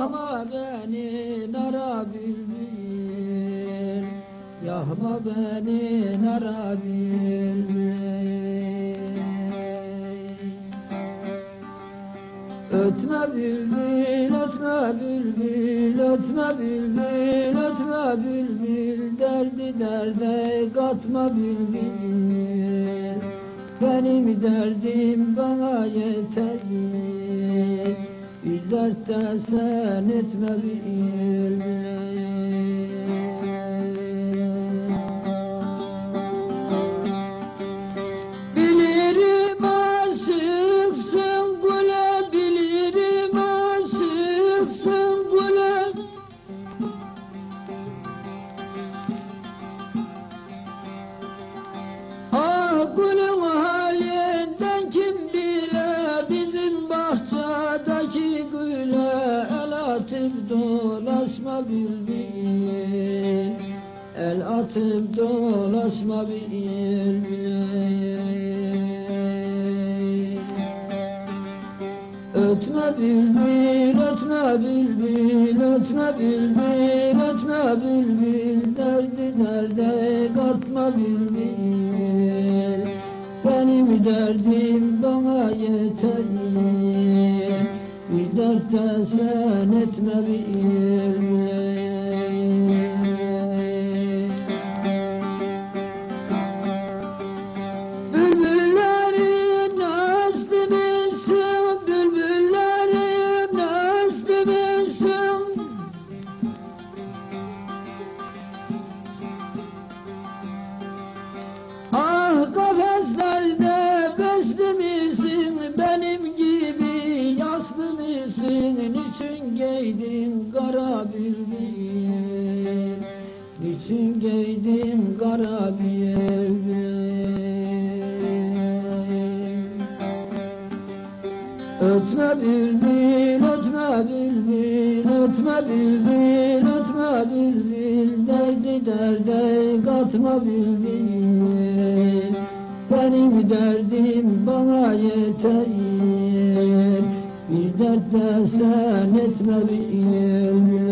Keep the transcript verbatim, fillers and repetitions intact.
Yahma beni nara bülbül, yahma beni nara bülbül. Ötme bülbül, ötme bülbül, ötme bülbül, ötme bülbül, derdi derde katma bülbül. Benim derdim bana yeter, bir dertte sen etme bülbül. Bilirim aşıksın güle, bilirim aşıksın güle. Ah gülün halinden kim bile, bizim bahçedeki güle. El atıp dolaşma bülbül, el atıp dolaşma bülbül. Ötme bülbül, ötme bülbül, ötme bülbül, ötme bülbül, derdi derde katma bülbül. Benim derdim bana yeter, bir dertte sen etme bülbül. Bülbüllerim nazlı bilsin, bülbüllerim nazlı bilsin. Ah kafeslerde besli misin, benim gibi yaslı mısın? Niçin giydin kara bülbül, niçin giydin kara bülbül? Ötme bülbül, ötme bülbül, ötme bülbül, ötme bülbül, derdi derde katma bülbül. Benim derdim bana yeter, bir dertte sen etme bülbül.